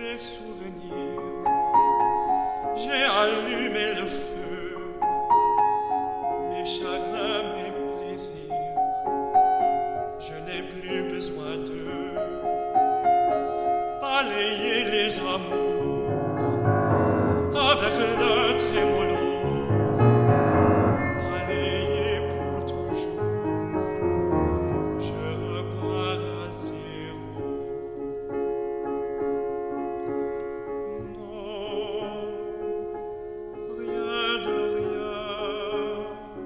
mes souvenirs, j'ai allumé le feu, mes chagrins, mes plaisirs, je n'ai plus besoin d'eux, balayer les amours avec le trémolo, balayer pour toujours, je repars à zéro. Non, rien de rien.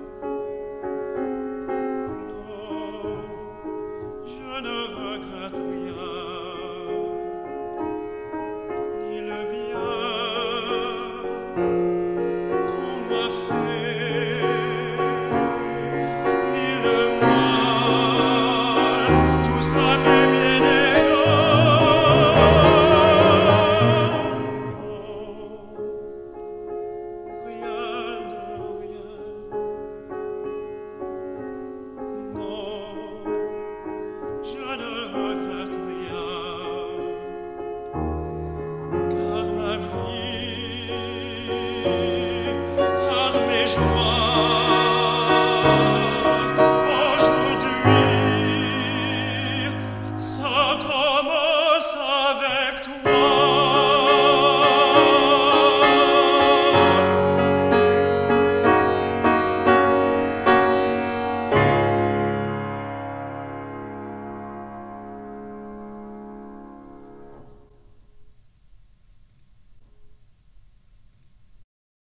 Non, je ne regrette rien, ni le bien